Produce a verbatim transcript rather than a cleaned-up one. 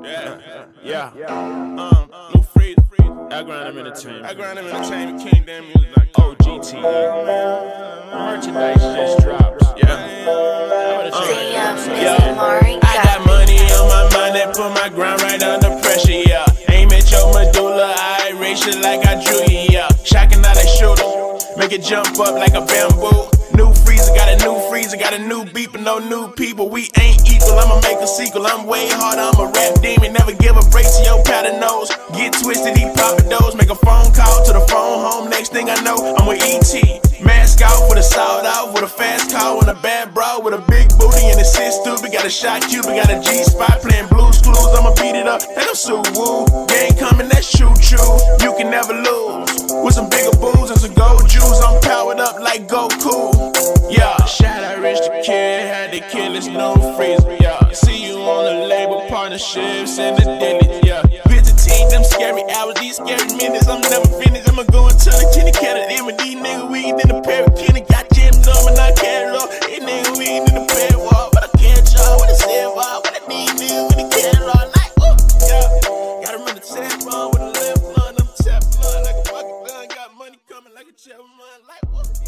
Yeah, yeah, yeah. Um, Lou Freeze, Algorithm Entertainment, Algorithm Entertainment, King Damn Music, like O G T E. Merchandise just drops. Yeah. Uh, yeah. I got money on my mind that put my grind right under pressure. Yeah. Aim at your medulla, I erase it like I drew you. Yeah. Shocking how they shoot it, make it jump up like a bamboo. New freezer, got a new freezer, got a new beep and no new people. We ain't equal, I'ma make a sequel. I'm way harder, I'm a rap demon. Never give a break to your powder nose. Get twisted, eat poppin' those. Make a phone call to the phone home. Next thing I know, I'm with E T. Mask off with a sawed off, with a fast car and a bad bra, with a big booty and a sit stupid. Got a shot Cuban, got a G spot playing Blues Clues. I'ma beat it up like I'm Suwoo. Gang coming, that shoot you. You can never lose. With some bigger booze and some gold jewels, I'm powered up like Goku. Yeah, shout out Rich the Kid, had to kill his new freezer. Yeah, see you on the label partnerships and the dailies. Yeah, visiting them scary hours, these scary minutes. I'm never finished. I'ma go into the kitty cat and with these niggas weed in the parakeet. Got jammed up and I carry up. These niggas weed in the pad wall, but I can't y'all. What I said, why? What I need niggas with the carry all like, oh, yeah. Gotta remember the tap on with a left line. I'm tap line like a fucking gun. Got money coming like a chef man, like, oh.